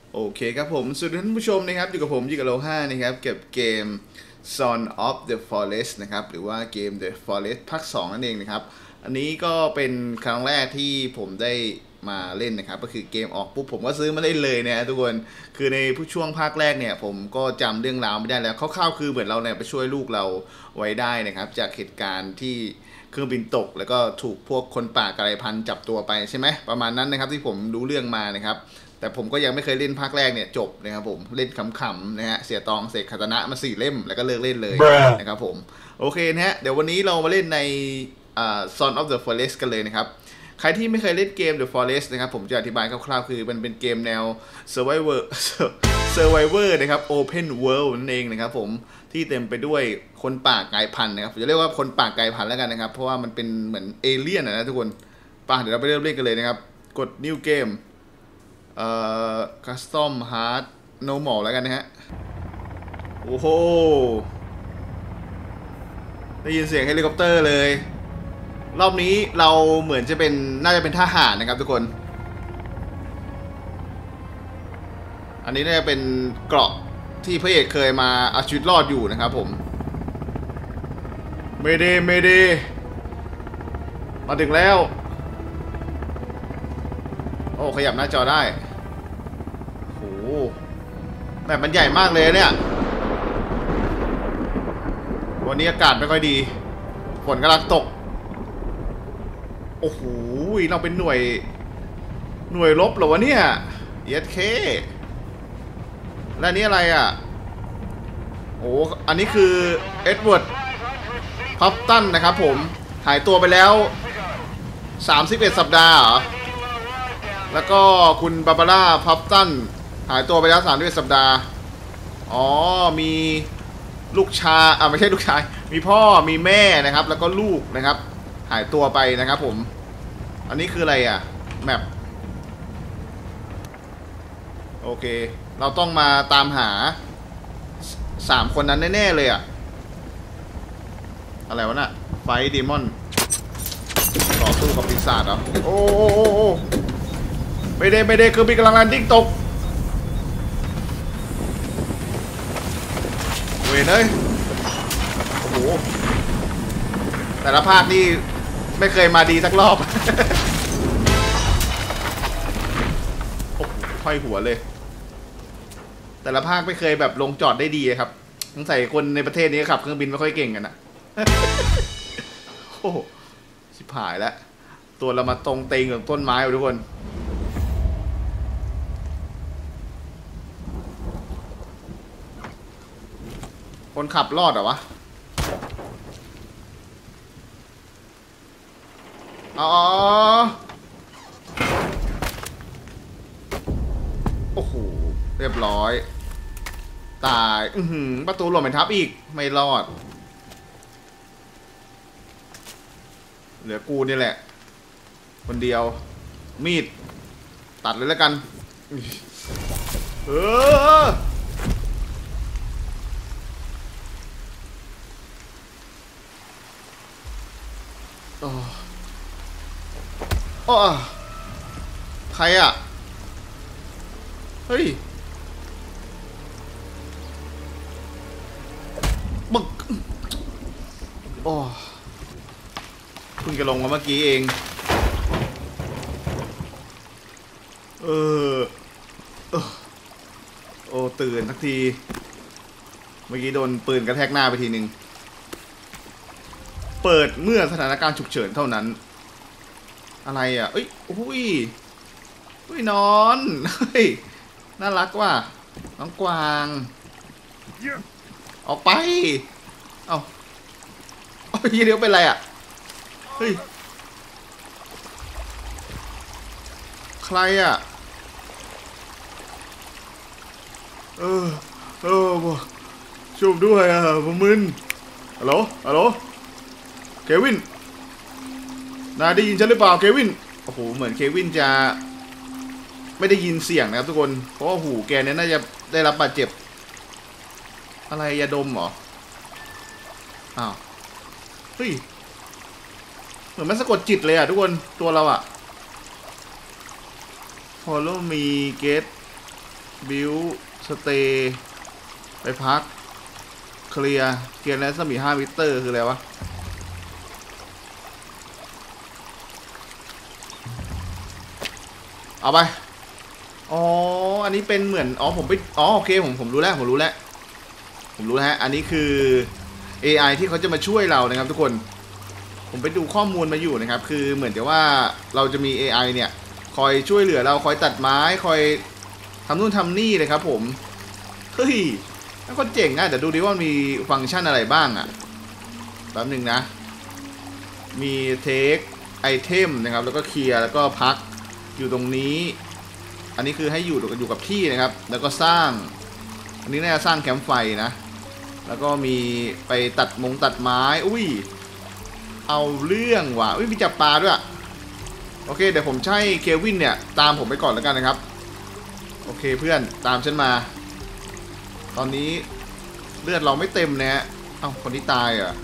โอเคครับผมสวัสดีท่านผู้ชมนะครับอยู่กับผมยิกะโล5นะครับเก็บเกม Son of the Forest นะครับหรือว่าเกม The Forest ภาค2นั่นเองนะครับอันนี้ก็เป็นครั้งแรกที่ผมได้มาเล่นนะครับก็คือเกมออกปุ๊บผมก็ซื้อมาเล่นเลยนะทุกคนคือในผู้ช่วงภาคแรกเนี่ยผมก็จำเรื่องราวไม่ได้แล้วคร่าวๆคือเหมือนเราเนี่ยไปช่วยลูกเราไว้ได้นะครับจากเหตุการณ์ที่เครื่องบินตกแล้วก็ถูกพวกคนป่ากลายพันธุ์จับตัวไปใช่ไหมประมาณนั้นนะครับที่ผมรู้เรื่องมานะครับแต่ผมก็ยังไม่เคยเล่นภาคแรกเนี่ยจบนะครับผมเล่นขำๆนะฮะเสียตองเสกคาตนะมา4 เล่มแล้วก็เลิกเล่นเลยนะครับผมโอเคนะฮะเดี๋ยววันนี้เรามาเล่นในSon of the Forest กันเลยนะครับใครที่ไม่เคยเล่นเกม The Forest นะครับผมจะอธิบายคร่าวๆคือมันเป็นเกมแนว Survivor Survivor นะครับ Open World นั่นเองนะครับผมที่เต็มไปด้วยคนป่ากลายพันธุ์นะครับผมจะเรียกว่าคนป่ากลายพันธุ์แล้วกันนะครับเพราะว่ามันเป็นเหมือนเอเลี่ยนนะทุกคนป่ะเดี๋ยวเราไปเริ่มเล่นกันเลยนะครับกด New Game Custom Hard Normal แล้วกันนะฮะโอ้โหได้ยินเสียงเฮลิคอปเตอร์เลยรอบนี้เราเหมือนจะเป็นน่าจะเป็นทหารนะครับทุกคนอันนี้น่าจะเป็นเกราะที่พระเอกเคยมาเอาชีวิตรอดอยู่นะครับผมเมเดมาถึงแล้วโอ้ขยับหน้าจอได้โอ้แบบมันใหญ่มากเลยเนี่ยวันนี้อากาศไม่ค่อยดีฝนกำลังตกโอ้โหเราเป็นหน่วยรบเหรอวะเนี่ยเอสเคและนี่อะไรอ่ะโอ้อันนี้คือเอ็ดเวิร์ดพัฟตันนะครับผมหายตัวไปแล้ว31 สัปดาห์เหรอแล้วก็คุณบาบาร่าพัฟตันหายตัวไปแล้ว31 สัปดาห์อ๋อมีลูกชายไม่ใช่ลูกชายมีพ่อมีแม่นะครับแล้วก็ลูกนะครับหายตัวไปนะครับผมอันนี้คืออะไรอ่ะแมปโอเคเราต้องมาตามหา3 คนนั้นแน่ๆเลยอ่ะอะไรวะน่ะไฟดีมอนต่อสู้กับปีศาจเหรอโอ้ไม่ได้คือมีกำลังแลนดิ้งตกเว้ยเอ้ยโอ้โหแต่ละภาคนี่ไม่เคยมาดีสักรอบโอ้โหค่อยหัวเลยแต่ละภาคไม่เคยแบบลงจอดได้ดีครับสงสัยคนในประเทศนี้ขับเครื่องบินไม่ค่อยเก่งกันนะโอ้ชิบหายแล้วตัวเรามาตรงเตงกับต้นไม้ทุกคนคนขับรอดเหรอวะอ๋อโอ้โหเรียบร้อยตายประตูหล่นไปทับอีกไม่รอดเหลือกูนี่แหละคนเดียวมีดตัดเลยแล้วกันเออโอ้ใครอ่ะเฮ้ยบึกโอ้เพิ่งจะลงมาเมื่อกี้เองเออโอ้ตื่นสักทีเมื่อกี้โดนปืนกระแทกหน้าไปทีนึงเปิดเมื่อสถานการณ์ฉุกเฉินเท่านั้นอะไรอ่ะเอ้ยอุ้ยนอนเฮ้ยน่ารักว่ะน้องกวางออกไปเอายี่เลี้ยวเป็นไรอ่ะเฮ้ยใครอ่ะเออช่วยด้วยอ่ะผมมึนฮัลโหลเควินนายได้ยินฉันหรือเปล่าเควินโอ้โหเหมือนเควินจะไม่ได้ยินเสียงนะครับทุกคนเพราะว่าหูแกเนี่ยน่าจะได้รับบาดเจ็บอะไรยาดมเหรออ้าวเฮ้ยเหมือนมันสะกดจิตเลยอ่ะทุกคนตัวเราอ่ะ Follow me get บิวสเตย์ไปพักเคลียร์แล้วสมี5 มิเตอร์คืออะไรวะเอาไปอ๋ออันนี้เป็นเหมือนอ๋อผมไปอ๋อโอเคผมรู้แล้วฮะอันนี้คือ AI ที่เขาจะมาช่วยเรานะครับทุกคนผมไปดูข้อมูลมาอยู่นะครับคือเหมือนกับว่าเราจะมี AI เนี่ยคอยช่วยเหลือเราคอยตัดไม้คอยทำนู่นทำนี่เลยครับผมเฮ้ยแล้วก็เจ๋งนะแต่ดูดิว่ามีฟังก์ชันอะไรบ้างอ่ะแป๊บหนึ่งนะมีเทคไอเทมนะครับแล้วก็เคลียร์แล้วก็พักอยู่ตรงนี้อันนี้คือให้อยู่กับที่นะครับแล้วก็สร้างอันนี้น่าจะสร้างแคมป์ไฟนะแล้วก็มีไปตัดไม้อุ้ยเอาเรื่องว่ะอุ้ยมีจับปลาด้วยโอเคเดี๋ยวผมใช้เควินเนี่ยตามผมไปก่อนแล้วกันนะครับโอเคเพื่อนตามฉันมาตอนนี้เลือดเราไม่เต็มนะฮะเอ้าคนที่ตายอ่ะ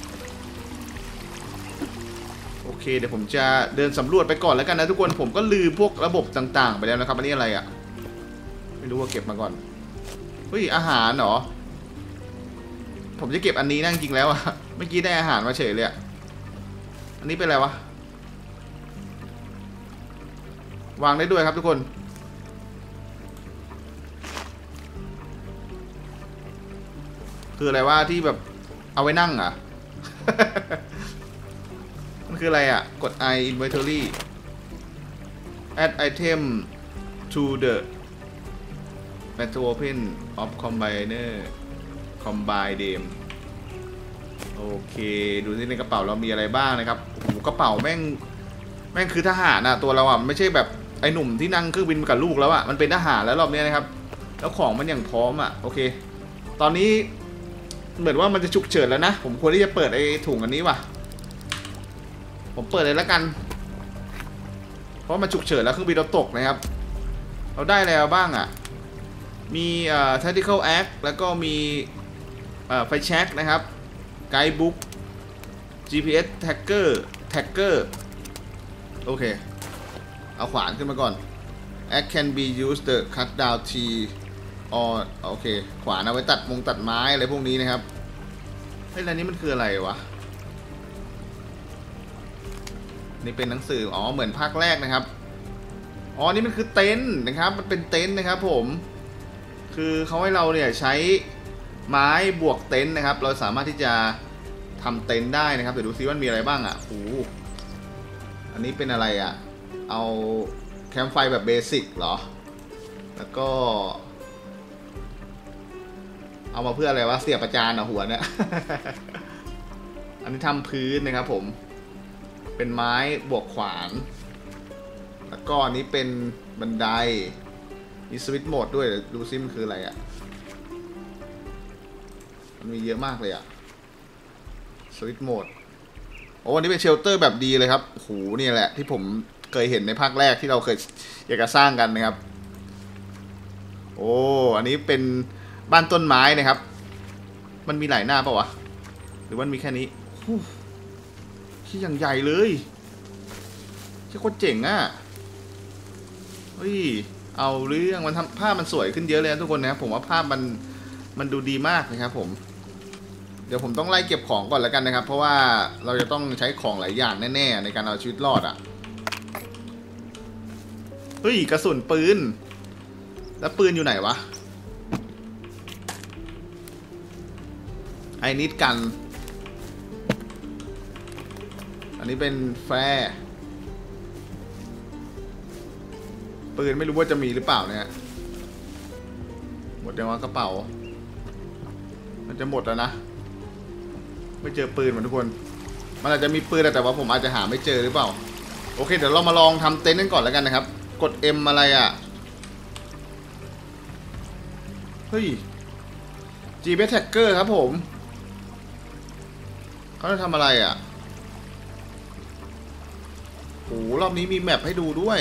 โอเคเดี๋ยวผมจะเดินสำรวจไปก่อนแล้วกันนะทุกคนผมก็ลืมพวกระบบต่างๆไปแล้วนะครับอันนี้อะไรอ่ะไม่รู้ว่าเก็บมาก่อนเฮ้ยอาหารเหรอผมจะเก็บอันนี้นะจริงๆแล้วอะเมื่อกี้ได้อาหารมาเฉยเลยอันนี้เป็นอะไรวะวางได้ด้วยครับทุกคนคืออะไรว่าที่แบบเอาไว้นั่งอ่ะ มันคืออะไรอ่ะกด I inventory add item to the method open of combiner combine them โอเคดูที่ในกระเป๋าเรามีอะไรบ้างนะครับโอ้โหกระเป๋าแม่งคือทหารอ่ะตัวเราอ่ะไม่ใช่แบบไอ้หนุ่มที่นั่งเครื่องบินกับลูกแล้วอ่ะมันเป็นทหารแล้วรอบนี้นะครับแล้วของมันอย่างพร้อมอ่ะโอเคตอนนี้เหมือนว่ามันจะฉุกเฉินแล้วนะผมควรที่จะเปิดไอ้ถุงอันนี้ว่ะผมเปิดเลยแล้วกันเพราะมันฉุกเฉินแล้วเครื่องบินเราตกนะครับเราได้แล้วบ้างอ่ะมีtactical act แล้วก็มีไฟแช็กนะครับไกด์บุ๊ก GPS tracker โอเคเอาขวานขึ้นมาก่อน act can be used the cut down T or โอเคขวานเอาไว้ตัดไม้อะไรพวกนี้นะครับเฮ้ยอะไรนี้มันคืออะไรวะนี่เป็นหนังสืออ๋อเหมือนภาคแรกนะครับอ๋อนี่มันคือเต็นท์นะครับมันเป็นเต็นท์นะครับผมคือเขาให้เราเนี่ยใช้ไม้บวกเต็นท์นะครับเราสามารถที่จะทำเต็นท์ได้นะครับเดี๋ยวดูซิว่ามีอะไรบ้างอ่ะโอ้อันนี้เป็นอะไรอ่ะเอาแคมป์ไฟแบบเบสิกเหรอแล้วก็เอามาเพื่ออะไรวะเสียบประจานหัวเนี่ย อันนี้ทำพื้นนะครับผมเป็นไม้บวกขวานแล้วก็อันนี้เป็นบันไดมีสวิตช์โหมดด้วยดูซิมันคืออะไรอ่ะมันมีเยอะมากเลยอ่ะสวิตช์โหมดโอ้อันนี้เป็นเชลเตอร์แบบดีเลยครับโอ้โหนี่แหละที่ผมเคยเห็นในภาคแรกที่เราเคยอยากจะสร้างกันนะครับโอ้อันนี้เป็นบ้านต้นไม้นะครับมันมีหลายหน้าเปล่าวะหรือว่ามีแค่นี้ที่อย่างใหญ่เลยที่โคตรเจ๋งอ่ะเฮ้ยเอาเรื่องมันทำภาพมันสวยขึ้นเยอะเลยนะทุกคนนะผมว่าภาพมันดูดีมากนะครับผมเดี๋ยวผมต้องไล่เก็บของก่อนแล้วกันนะครับเพราะว่าเราจะต้องใช้ของหลายอย่างแน่ๆในการเอาชีวิตรอดอ่ะเฮ้ยกระสุนปืนแล้วปืนอยู่ไหนวะไอ้นิดกันอันนี้เป็นแฟร์ปืนไม่รู้ว่าจะมีหรือเปล่าเนี่ยหมดยังวะกระเป๋ามันจะหมดแล้วนะไม่เจอปืนเหมือนทุกคนมันอาจจะมีปืนแต่ว่าผมอาจจะหาไม่เจอหรือเปล่าโอเคเดี๋ยวเรามาลองทำเต็นท์กันก่อนแล้วกันนะครับกด M อะไรอ่ะเฮ้ย GPS tracker ครับผมเขาจะทำอะไรอ่ะโอ้รอบนี้มีแมปให้ดูด้วย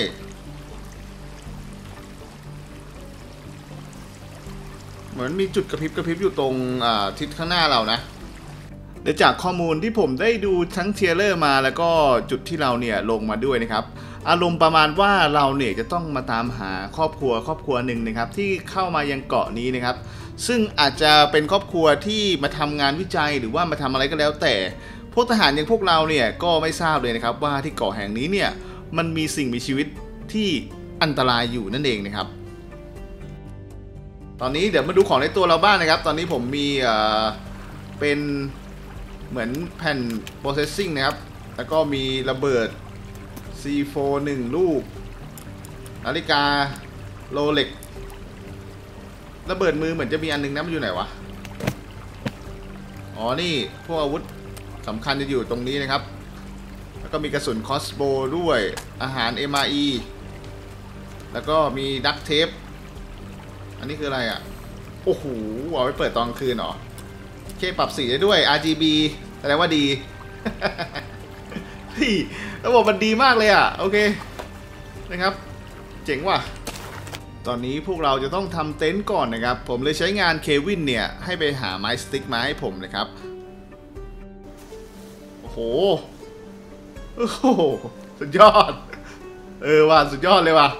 เหมือนมีจุดกระพริบอยู่ตรงทิศข้างหน้าเรานะเดี๋ยวจากข้อมูลที่ผมได้ดูทั้งเทรลเลอร์มาแล้วก็จุดที่เราเนี่ยลงมาด้วยนะครับอารมณ์ประมาณว่าเราเนี่ยจะต้องมาตามหาครอบครัวหนึ่งนะครับที่เข้ามายังเกาะนี้นะครับซึ่งอาจจะเป็นครอบครัวที่มาทำงานวิจัยหรือว่ามาทำอะไรก็แล้วแต่พวกทหารอย่างพวกเราเนี่ยก็ไม่ทราบเลยนะครับว่าที่เกาะแห่งนี้เนี่ยมันมีสิ่งมีชีวิตที่อันตรายอยู่นั่นเองนะครับตอนนี้เดี๋ยวมาดูของในตัวเราบ้างนะครับตอนนี้ผมมีเป็นเหมือนแผ่น processing นะครับแล้วก็มีระเบิด C4 1 ลูกนาฬิกาโรเล็กระเบิดมือเหมือนจะมีอันนึงนะมันอยู่ไหนวะอ๋อนี่พวกอาวุธสำคัญจะอยู่ตรงนี้นะครับแล้วก็มีกระสุนคอสโบด้วยอาหาร MRE แล้วก็มีดักเทปอันนี้คืออะไรอ่ะโอ้โหเอาไปเปิดตอนกลางคืนเหรอเคปรับสีได้ด้วย RGB แสดงว่าดี ที่ระบบมันดีมากเลยอ่ะโอเคนะครับเจ๋งว่ะตอนนี้พวกเราจะต้องทำเต็นท์ก่อนนะครับผมเลยใช้งานเควินเนี่ยให้ไปหาไม้สติ๊กมาให้ผมนะครับโอ้โหสุดยอดว่ะสุดยอดเลยว่ะ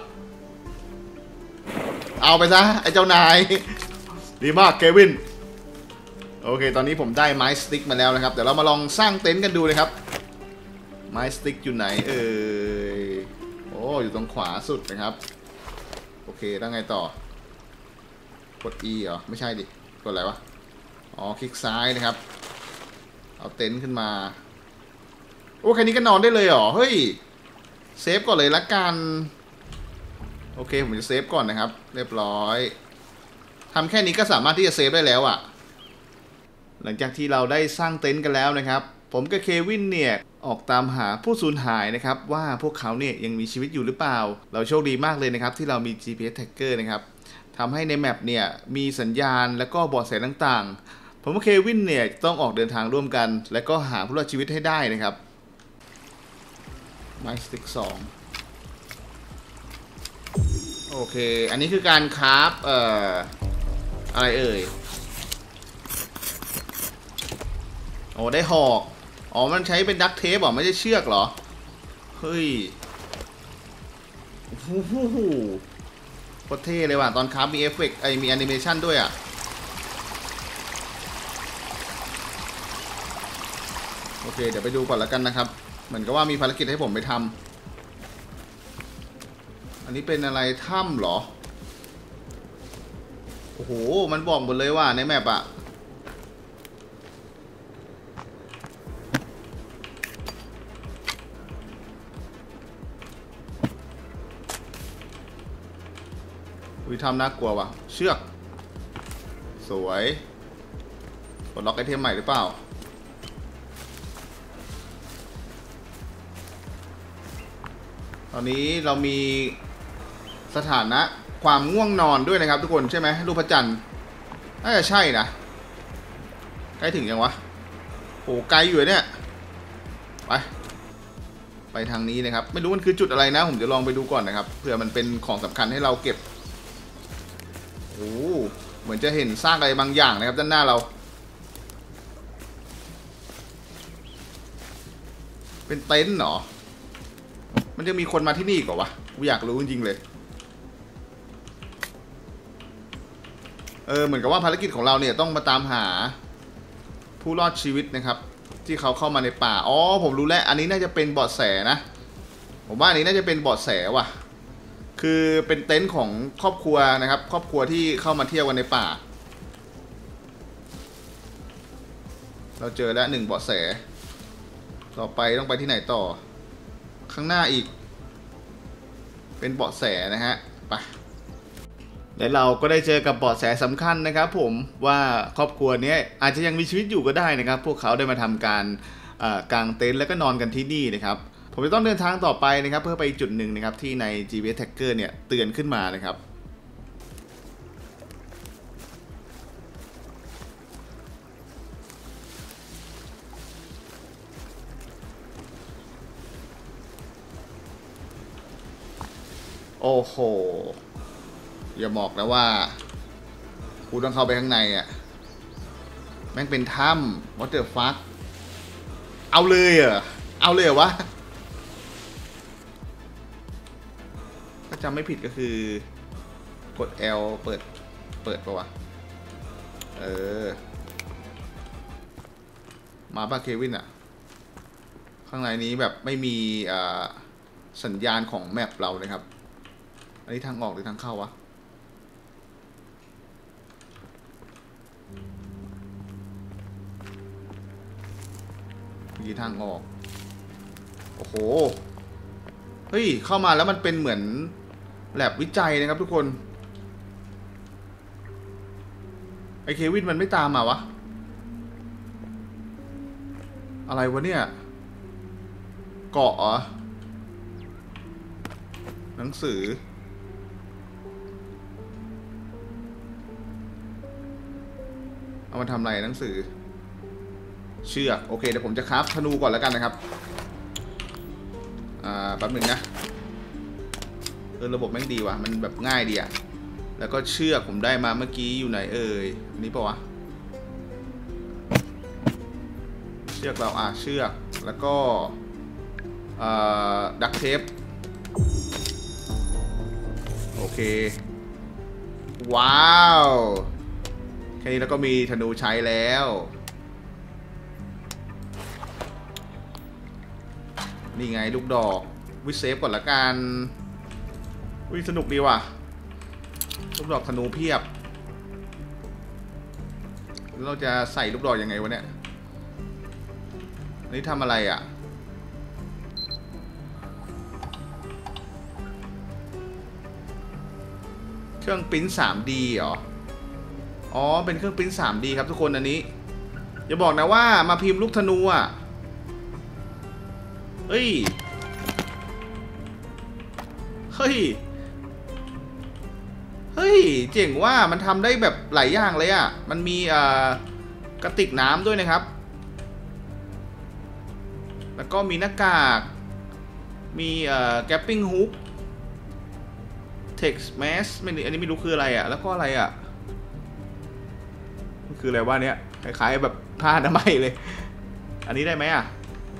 เอาไปซะไอ้เจ้านายดีมากเควินโอเคตอนนี้ผมได้ไม้สติ๊กมาแล้วนะครับเดี๋ยวเรามาลองสร้างเต็นท์กันดูนะครับไม้สติ๊กอยู่ไหนโอ้อยู่ตรงขวาสุดนะครับโอเคแล้วไงต่อกด E เหรอไม่ใช่ดิกดอะไรวะอ๋อคลิกซ้ายนะครับเอาเต็นท์ขึ้นมาโอ้แค่นี้ก็นอนได้เลยเหรอเฮ้ยเซฟก่อนเลยละกันโอเคผมจะเซฟก่อนนะครับเรียบร้อยทำแค่นี้ก็สามารถที่จะเซฟได้แล้วอ่ะหลังจากที่เราได้สร้างเต็นท์กันแล้วนะครับผมกับเควินเนี่ยออกตามหาผู้สูญหายนะครับว่าพวกเขาเนี่ยยังมีชีวิตอยู่หรือเปล่าเราโชคดีมากเลยนะครับที่เรามี GPS Tracker นะครับทำให้ในแมปเนี่ยมีสัญญาณและก็เบาะแสต่างๆผมกับเควินเนี่ยต้องออกเดินทางร่วมกันและก็หาผู้รอดชีวิตให้ได้นะครับไม้สติ๊ก2โอเคอันนี้คือการคราฟอะไรโอ้ได้หอกอ๋อมันใช้เป็นดักเทปเหรอไม่ใช่เชือกเหรอเฮ้ยโอ้โหโคตรเท่เลยว่ะตอนคราฟมีเอฟเฟกต์มีแอนิเมชันด้วยอ่ะโอเคเดี๋ยวไปดูก่อนแล้วกันนะครับเหมือนกับว่ามีภารกิจให้ผมไปทำอันนี้เป็นอะไรถ้ำเหรอโอ้โหมันบอกหมดเลยว่าในแมปอะวิธีทำน่ากลัวว่ะเชือกสวยกดล็อกไอเทมใหม่หรือเปล่าตอนนี้เรามีสถานะความง่วงนอนด้วยนะครับทุกคนใช่ไหมรูปพระจันทร์น่าจะใช่นะใกล้ถึงยังวะโหไกลอยู่เนี่ยไปทางนี้นะครับไม่รู้มันคือจุดอะไรนะผมจะลองไปดูก่อนนะครับเผื่อมันเป็นของสำคัญให้เราเก็บโอ้เหมือนจะเห็นซากอะไรบางอย่างนะครับด้านหน้าเราเป็นเต็นท์เหรอมันจะมีคนมาที่นี่ก่อนวะกูอยากรู้จริงๆเลยเหมือนกับว่าภารกิจของเราเนี่ยต้องมาตามหาผู้รอดชีวิตนะครับที่เขาเข้ามาในป่าอ๋อผมรู้แล้วอันนี้น่าจะเป็นเบาะแสนะผมว่าอันนี้น่าจะเป็นเบาะแสว่ะคือเป็นเต็นท์ของครอบครัวนะครับครอบครัวที่เข้ามาเที่ยวกันในป่าเราเจอแล้ว1เบาะแสต่อไปต้องไปที่ไหนต่อข้างหน้าอีกเป็นเบาะแสนะฮะไปและเราก็ได้เจอกับเบาะแสสำคัญนะครับผมว่าครอบครัวนี้อาจจะยังมีชีวิตอยู่ก็ได้นะครับพวกเขาได้มาทำการกางเต็นท์แล้วก็นอนกันที่นี่นะครับผมจะต้องเดินทางต่อไปนะครับเพื่อไปจุดหนึ่งนะครับที่ใน GPS Tracker เนี่ยเตือนขึ้นมานะครับโอ้โหอย่าบอกนะว่ากูต้องเข้าไปข้างในอ่ะแม่งเป็นถ้ำ What the fuck เอาเลยเหรอเอาเลยเหรอวะถ้าจำไม่ผิดก็คือกด L เปิดปะวะมาป่ะเควินอะข้างในนี้แบบไม่มีสัญญาณของแมปเรานะครับอันนี้ทางออกหรือทางเข้าวะมีทางออกโอ้โหเฮ้ยเข้ามาแล้วมันเป็นเหมือนแลบวิจัยนะครับทุกคนไอเควินมันไม่ตามมาวะอะไรวะเนี่ยเกาะเหรอหนังสือเอามาทำอะไรหนังสือเชือกโอเคเดี๋ยวผมจะคราฟธนูก่อนแล้วกันนะครับแป๊บหนึ่งนะระบบแม่งดีว่ะมันแบบง่ายดีอะแล้วก็เชือกผมได้มาเมื่อกี้อยู่ไหนอันนี้ปะวะเชือกเราเชือกแล้วก็ดักเทปโอเคว้าวแค่นี้แล้วก็มีธนูใช้แล้วนี่ไงลูกดอกวิเซฟก่อนละกันวิสนุกดีว่ะลูกดอกธนูเพียบเราจะใส่ลูกดอกยังไงวะเนี่ยนี่ทำอะไรอ่ะเครื่องปริ้น 3D เหรออ๋อเป็นเครื่องปริ้น 3D ครับทุกคนอันนี้อย่าบอกนะว่ามาพิมพ์ลูกธนูอ่ะเฮ้ยเจ๋งว่ามันทำได้แบบหลายอย่างเลยอ่ะมันมีกระติกน้ำด้วยนะครับแล้วก็มีหน้ากากมีแกปปิ้งฮุกเท็กซ์แมสไม่อันนี้ไม่รู้คืออะไรอ่ะแล้วก็อะไรอ่ะคืออะไรวะเนี้ยคล้ายๆแบบผ้าอนามัยเลยอันนี้ได้ไหมอ่ะ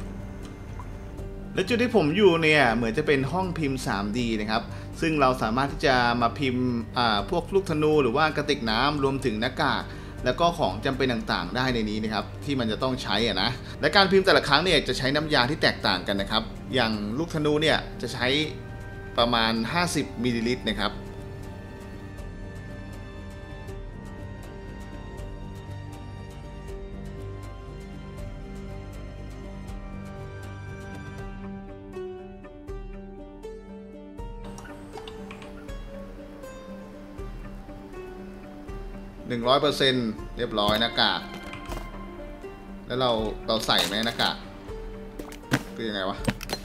และจุดที่ผมอยู่เนี่ยเหมือนจะเป็นห้องพิมพ์ 3D นะครับซึ่งเราสามารถที่จะมาพิมพ์พวกลูกธนูหรือว่ากระติกน้ำรวมถึงหน้ากากแล้วก็ของจำเป็นต่างๆได้ในนี้นะครับที่มันจะต้องใช้นะและการพิมพ์แต่ละครั้งเนี่ยจะใช้น้ำยาที่แตกต่างกันนะครับอย่างลูกธนูเนี่ยจะใช้ประมาณ50มิลลิลิตรนะครับ100%เรียบร้อยหน้ากากแล้วเราใส่ไหมหน้ากากคือยังไงวะ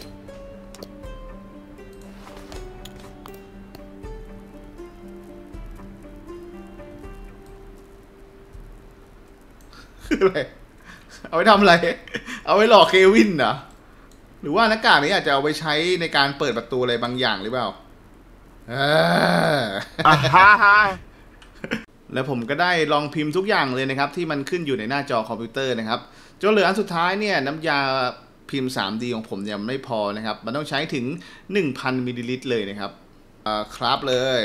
คืออะไรเอาไว้ทำอะไรเอาไว้หลอกเควินเหรอหรือว่าหน้ากากนี้อาจจะเอาไปใช้ในการเปิดประตูอะไรบางอย่างหรือเปล่าแล้วผมก็ได้ลองพิมพ์ทุกอย่างเลยนะครับที่มันขึ้นอยู่ในหน้าจอคอมพิวเตอร์นะครับจนเหลืออันสุดท้ายเนี่ยน้ำยาพิมพ์ 3D ของผมเนี่ยไม่พอนะครับมันต้องใช้ถึง 1,000 มิลลิลิตรเลยนะครับครับเลย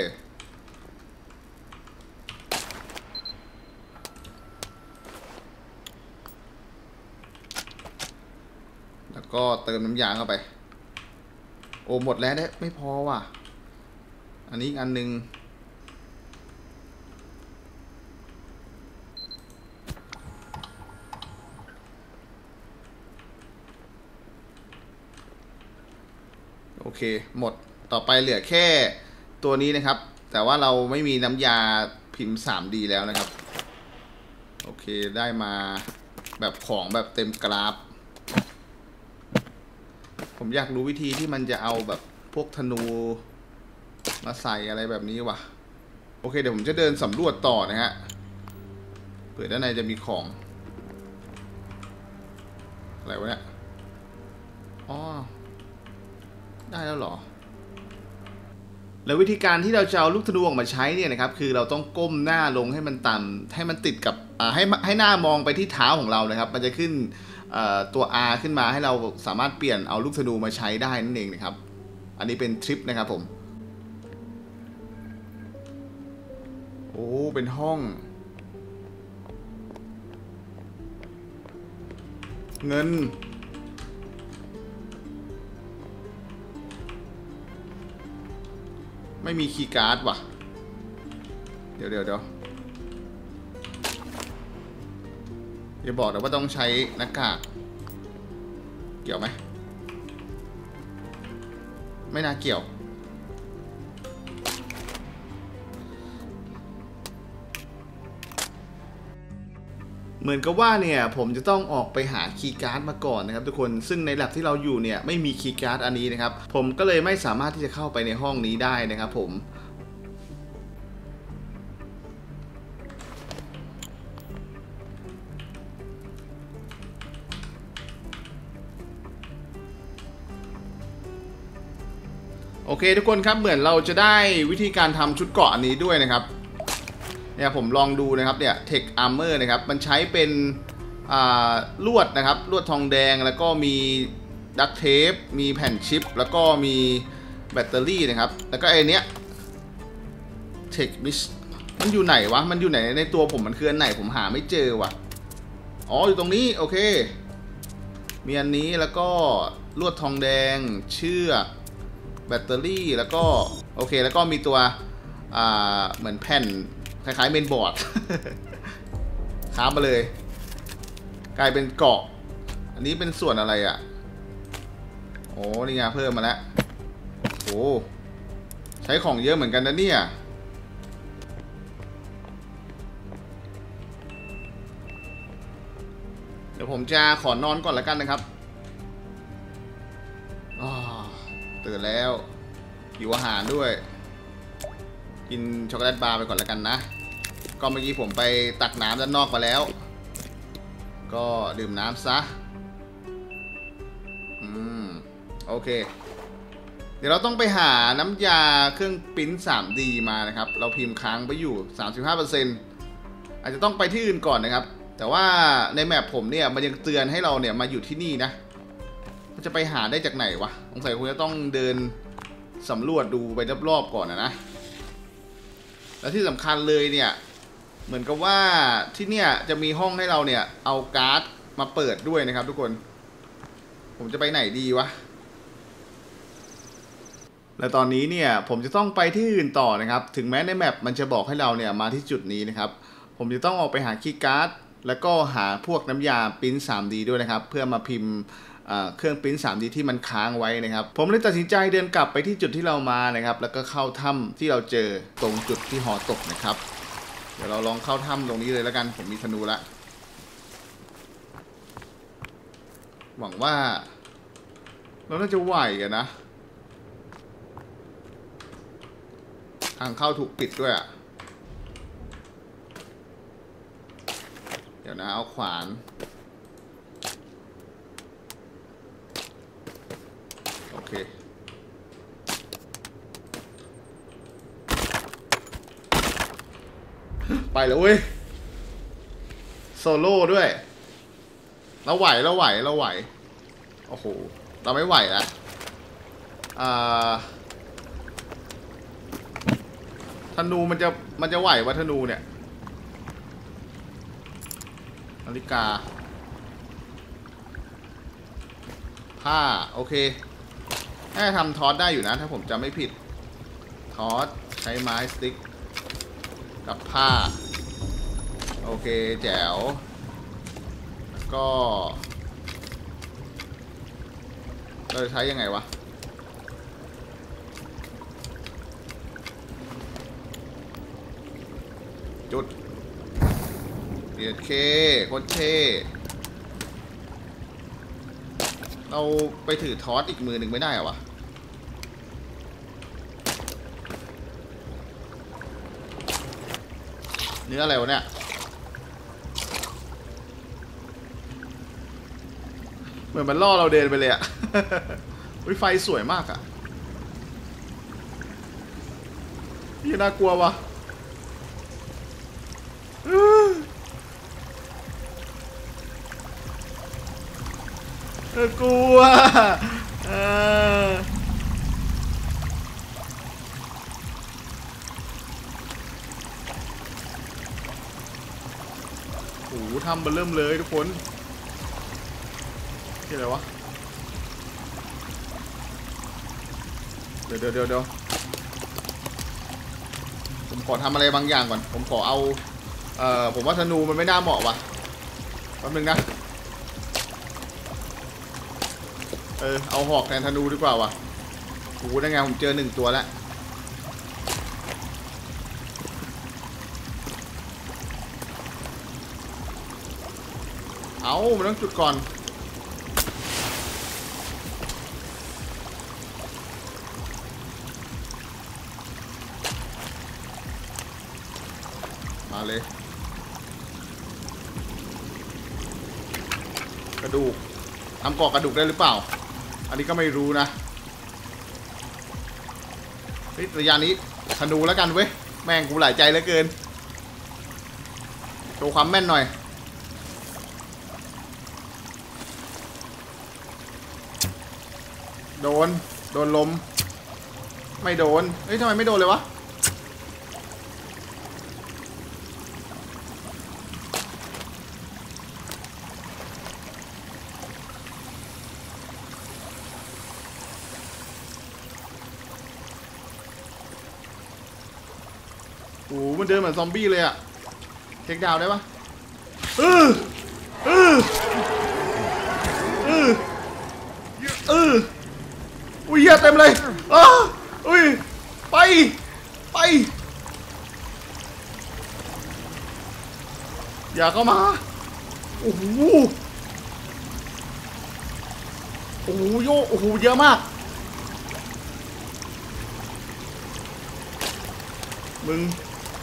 แล้วก็เติมน้ำยาเข้าไปโอ้หมดแล้วไม่พอว่ะอันนี้อีกอันนึงโอเคหมดต่อไปเหลือแค่ตัวนี้นะครับแต่ว่าเราไม่มีน้ำยาพิมพ์ 3D แล้วนะครับโอเคได้มาแบบของแบบเต็มกราฟผมอยากรู้วิธีที่มันจะเอาแบบพวกธนูมาใส่อะไรแบบนี้ว่ะโอเคเดี๋ยวผมจะเดินสำรวจต่อนะฮะเผื่อด้านในจะมีของอะไรวะเนี่ยอ๋อได้แล้วเหรอแล้ววิธีการที่เราจะเอาลูกธนูออกมาใช้เนี่ยนะครับคือเราต้องก้มหน้าลงให้มันต่ำให้มันติดกับให้หน้ามองไปที่เท้าของเรานะครับมันจะขึ้นตัว R ขึ้นมาให้เราสามารถเปลี่ยนเอาลูกธนูมาใช้ได้นั่นเองนะครับอันนี้เป็นทริปนะครับผมโอ้เป็นห้องเงินไม่มีคีย์การ์ดว่ะเดี๋ยวอย่าบอกนะว่าต้องใช้หน้ากากเกี่ยวไหมไม่น่าเกี่ยวเหมือนกับว่าเนี่ยผมจะต้องออกไปหาคีย์การ์ดมาก่อนนะครับทุกคนซึ่งในแลบที่เราอยู่เนี่ยไม่มีคีย์การ์ดอันนี้นะครับผมก็เลยไม่สามารถที่จะเข้าไปในห้องนี้ได้นะครับผมโอเคทุกคนครับเหมือนเราจะได้วิธีการทำชุดเกราะอันนี้ด้วยนะครับเนี่ยผมลองดูนะครับเนี่ย Tech Armor นะครับมันใช้เป็นลวดนะครับลวดทองแดงแล้วก็มีดักเทปมีแผ่นชิปแล้วก็มีแบตเตอรี่นะครับแล้วก็ไอเนี้ย Tech Mist มันอยู่ไหนวะมันอยู่ไหนในตัวผมมันคืออันไหนผมหาไม่เจอว่ะอ๋ออยู่ตรงนี้โอเคมีอันนี้แล้วก็ลวดทองแดงเชือกแบตเตอรี่แล้วก็โอเคแล้วก็มีตัวเหมือนแผ่นคล้ายๆเมนบอร์ด ค้ามาเลยกลายเป็นเกาะอันนี้เป็นส่วนอะไรอ่ะโอ้นี่ไงเพิ่มมาแล้วโอ้ใช้ของเยอะเหมือนกันนะเนี่ยเดี๋ยวผมจะขอนอนก่อนแล้วกันนะครับตื่นแล้วหิวอาหารด้วยกินช็อกโกแลตบาร์ไปก่อนแล้วกันนะก็เมื่อกี้ผมไปตักน้ำด้านนอกมาแล้วก็ดื่มน้ำซะโอเคเดี๋ยวเราต้องไปหาน้ำยาเครื่องปริ้น 3D มานะครับเราพิมพ์ค้างไปอยู่ 35% อาจจะต้องไปที่อื่นก่อนนะครับแต่ว่าในแมปผมเนี่ยมันยังเตือนให้เราเนี่ยมาอยู่ที่นี่นะจะไปหาได้จากไหนวะสงสัยคงจะต้องเดินสำรวจดูไปรอบๆก่อนนะและที่สำคัญเลยเนี่ยเหมือนกับว่าที่เนี่ยจะมีห้องให้เราเนี่ยเอาการ์ดมาเปิดด้วยนะครับทุกคนผมจะไปไหนดีวะและตอนนี้เนี่ยผมจะต้องไปที่อื่นต่อนะครับถึงแม้ในแมปมันจะบอกให้เราเนี่ยมาที่จุดนี้นะครับผมจะต้องออกไปหาคีย์การ์ดแล้วก็หาพวกน้ำยาปริ้น 3D ด้วยนะครับเพื่อมาพิมพ์เครื่องปริ้น 3D ที่มันค้างไว้นะครับผมเลยตัดสินใจเดินกลับไปที่จุดที่เรามานะครับแล้วก็เข้าถ้ำที่เราเจอตรงจุดที่หอตกนะครับเดี๋ยวเราลองเข้าถ้ำตรงนี้เลยแล้วกันผมมีธนูละหวังว่าเราน่าจะไหวกันนะทางเข้าถูกปิดด้วยอ่ะเดี๋ยวนะเอาขวานโอเคไปแล้วเว้ยโซโล่ด้วยเราไหวโอ้โหเราไม่ไหวแล้วธนูมันจะไหววะธนูเนี่ยนาฬิกาผ้าโอเคน่าจะทำทอสได้อยู่นะถ้าผมจำไม่ผิดทอสใช้ไม้สติ๊กกับผ้าโอเคแจ๋วก็เราจะใช้ยังไงวะจุดเดียดเคโคตรเท่เราไปถือทอสอีกมือหนึ่งไม่ได้เหรอวะเนื้ออะไรวะเนี่ยเหมือนมันล่อเราเดินไปเลยอะวิไฟสวยมากอะนี่น่ากลัววะกลัวโอ้โหทำเบอร์เริ่มเลยทุกคนที่อะไรวะเดี๋ยวผมขอทำอะไรบางอย่างก่อนผมขอเอาผมว่าธนูมันไม่น่าเหมาะว่ะแป๊บนึงนะเอาหอกแทนธนูดีกว่าว่ะโอ้โหได้ไงผมเจอ1ตัวแล้วเอามันต้องจุดก่อนมาเลยกระดูกทำเกาะกระดูกได้หรือเปล่าอันนี้ก็ไม่รู้นะระยะนี้ธนูแล้วกันเว้ยแม่งกูหลายใจเหลือเกินโชว์ความแม่นหน่อยโดนลมไม่โดนเฮ้ยทำไมไม่โดนเลยวะโอ้มันเดินเหมือนซอมบี้เลยอะเทคดาวได้ปะอุ้ยเหี้ยเต็มเลยอุ้ยไปอย่าเข้ามาโอ้โหโอ้โหโยโอ้โหเยอะมากมึง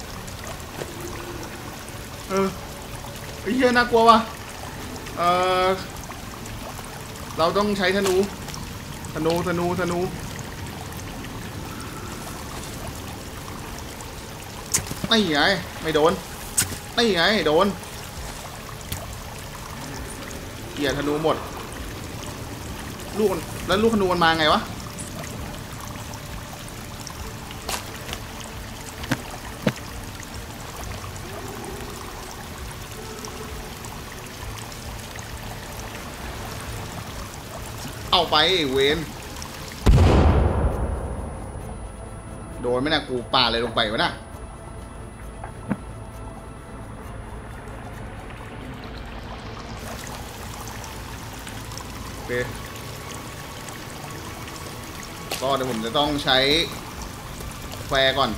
ไอ้เหี้ยน่ากลัวว่ะเราต้องใช้ธนูไม่ไงไม่โดนไม่ไงโดนเกียร์ธนูหมดลูกแล้วลูกธนูมันมาไงวะเอาไปเวนโดนไหมนะกูปาอะไรลงไปวะน่ะโอเคก็เดี๋ยวผมจะต้องใช้แฟร์ก่อน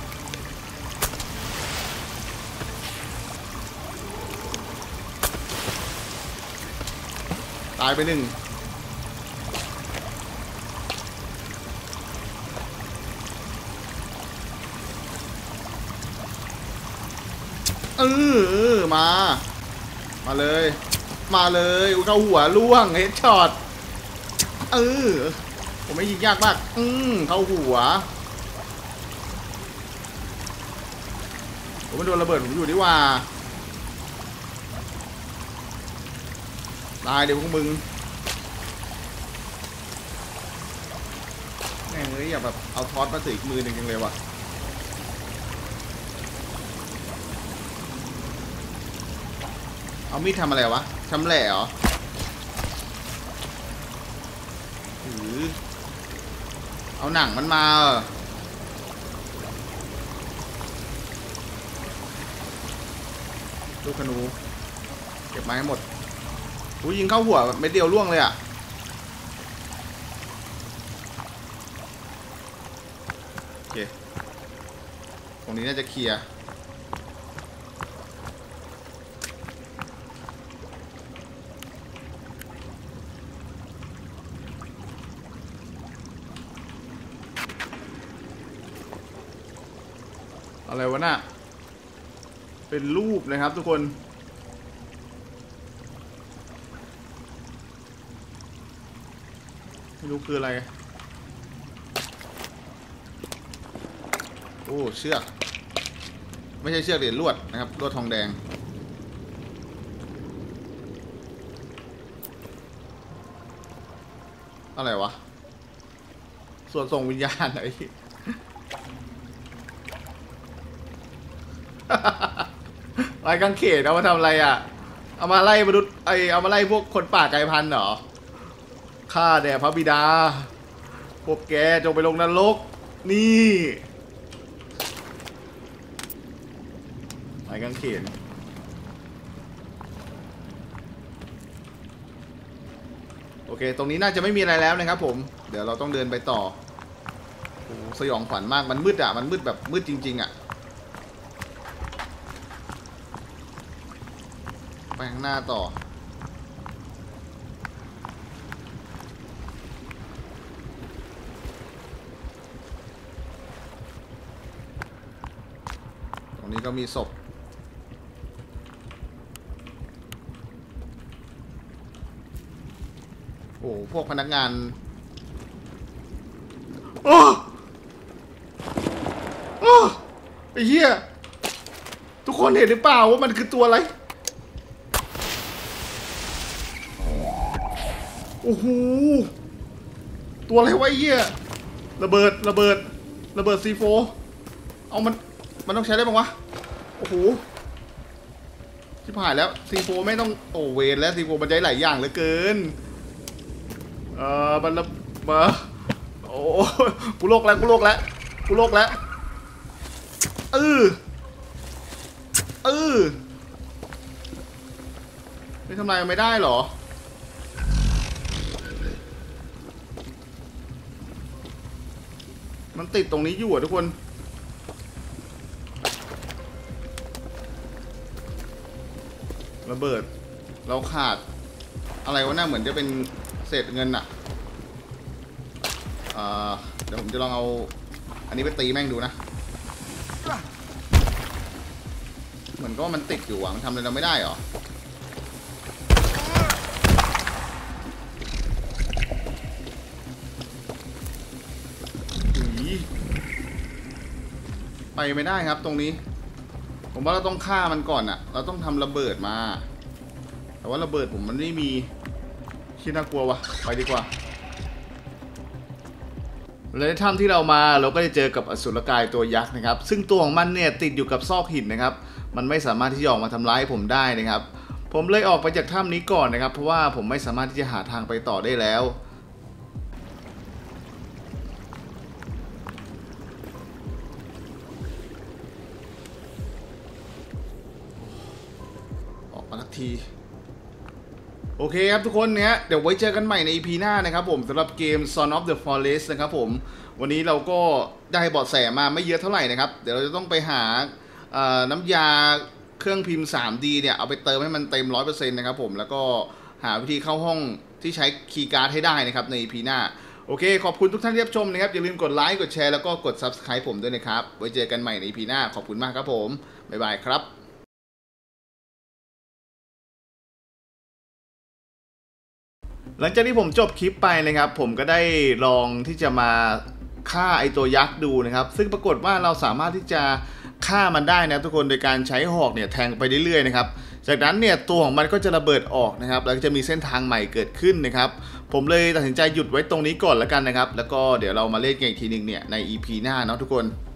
ตายไป1มาเลยเข้าหัวล่วงเฮดช็อตผมไม่ยิงยากมากเข้าหัวผมไม่โดนระเบิดผมอยู่ดีว่าตายเดี๋ยวพวกมึงแม่งเลยอยากแบบเอาทอสมาถืออีกมือหนึ่งจังเลยว่ะเอามีดทำอะไรวะชำแหละเหรอเอาหนังมันมาลูกธนูเก็บไม้ให้หมดยิงเข้าหัวเม็ดเดียวล่วงเลยอ่ะโอเคตรงนี้น่าจะเคลียร์อะไรวะน่ะเป็นรูปนะครับทุกคนไม่รู้คืออะไรโอ้เชือกไม่ใช่เชือกเหรียญลวดนะครับลวดทองแดงอะไรวะส่วนส่งวิญญาณไอ้ไม้กางเขนเอามาทำอะไรอ่ะเอามาไล่มนุษย์เอามาไล่พวกคนป่าไกลพันธุ์เหรอข้าแด่พระบิดาพวกแกจงไปลงนรกนี่ไม้กางเขนโอเคตรงนี้น่าจะไม่มีอะไรแล้วนะครับผมเดี๋ยวเราต้องเดินไปต่อโอ้สยองขวัญมากมันมืดอ่ะมันมืดแบบมืดจริงๆอ่ะไปข้างหน้าต่อตรงนี้ก็มีศพโอ้พวกพนักงานโอ้โอ้ไอ้เหี้ยทุกคนเห็นหรือเปล่าว่ามันคือตัวอะไรโอ้โหตัวอะไรวะไอ้เหี้ยระเบิดซีโฟเอามันต้องใช้ได้บ้างวะโอ้โหชิบหายแล้วซีโฟไม่ต้องโอเวนแล้วซีโฟมันใช้หลายอย่างเหลือเกินมันระเบิดโอ้กูโลกแล้วไม่ทำลายไม่ได้หรอมันติดตรงนี้อยู่อ่ะทุกคนระเบิดเราขาดอะไรวะน่าเหมือนจะเป็นเศษเงินอ่ะเดี๋ยวผมจะลองเอาอันนี้ไปตีแม่งดูนะเหมือนก็มันติดอยู่อ่ะมันทำอะไรเราไม่ได้หรอไปไม่ได้ครับตรงนี้ผมว่าเราต้องฆ่ามันก่อนอ่ะเราต้องทำระเบิดมาแต่ว่าระเบิดผมมันไม่มีคิดน่ากลัววะไปดีกว่าและในถ้ำที่เรามาเราก็จะเจอกับอสุรกายตัวยักษ์นะครับซึ่งตัวของมันเนี่ยติดอยู่กับซอกหินนะครับมันไม่สามารถที่จะออกมาทำร้ายผมได้นะครับผมเลยออกไปจากถ้ำนี้ก่อนนะครับเพราะว่าผมไม่สามารถที่จะหาทางไปต่อได้แล้วออกมาสักทีโอเคครับทุกคนเนี่ยเดี๋ยวไว้เจอกันใหม่ใน EP หน้านะครับผมสำหรับเกม Son of the Forest นะครับผมวันนี้เราก็ได้เบาะแสมาไม่เยอะเท่าไหร่นะครับเดี๋ยวเราจะต้องไปหาน้ำยาเครื่องพิมพ์ 3D เนี่ยเอาไปเติมให้มันเต็ม 100% นะครับผมแล้วก็หาวิธีเข้าห้องที่ใช้คีย์การ์ดให้ได้นะครับใน EP หน้าโอเคขอบคุณทุกท่านที่รับชมนะครับอย่าลืมกดไลค์กดแชร์แล้วก็กด Subscribe ผมด้วยนะครับไว้เจอกันใหม่ใน EP หน้าขอบคุณมากครับผมบ๊ายบายครับหลังจากที่ผมจบคลิปไปนะครับผมก็ได้ลองที่จะมาฆ่าไอตัวยักษ์ดูนะครับซึ่งปรากฏว่าเราสามารถที่จะฆ่ามันได้นะทุกคนโดยการใช้หอกเนี่ยแทงไปเรื่อยๆนะครับจากนั้นเนี่ยตัวของมันก็จะระเบิดออกนะครับแล้วก็จะมีเส้นทางใหม่เกิดขึ้นนะครับผมเลยตัดสินใจหยุดไว้ตรงนี้ก่อนแล้วกันนะครับแล้วก็เดี๋ยวเรามาเล่นกันอีกทีนึงเนี่ยใน EP หน้าเนาะทุกคน